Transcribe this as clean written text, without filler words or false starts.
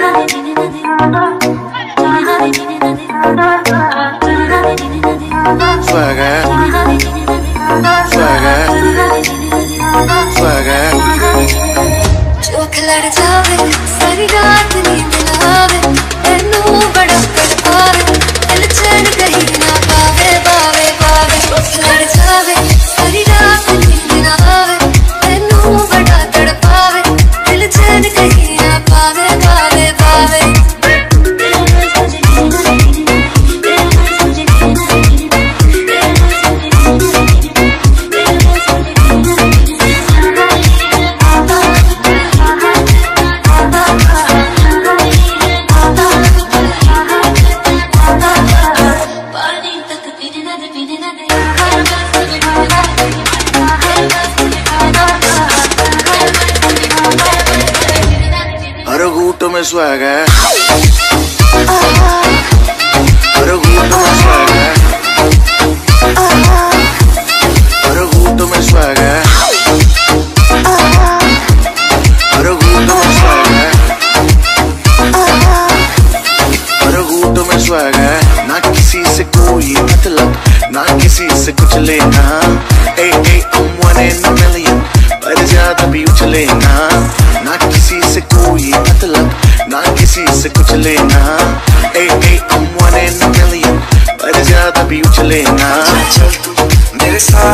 Swagger, swagger, swagger. जो खिलड़ जावे सारी रात नींद ना आवे, तेनू बड़ा तड़पावे, दिल चैन कहीं ना पावे पावे पावे। जो खिलड़ जावे सारी रात नींद ना आवे, तेनू बड़ा तड़पावे, दिल चैन कहीं ना पावे पावे पावे। हर घूंट में स्वैग है, हर घूंट में स्वैग है, हर घूंट में स्वैग है, हर घूंट में स्वैग है, हर घूंट में स्वैग है। ना किसी से कोई मतलब, ना किसी से कुछ लेना। I'm one in a million, पर ज्यादा भी उछलेना। ना किसी से कोई मतलब, ना किसी से कुछ लेना। I'm one in a million, पर ज्यादा भी उछलेना। चल तू मेरे साथ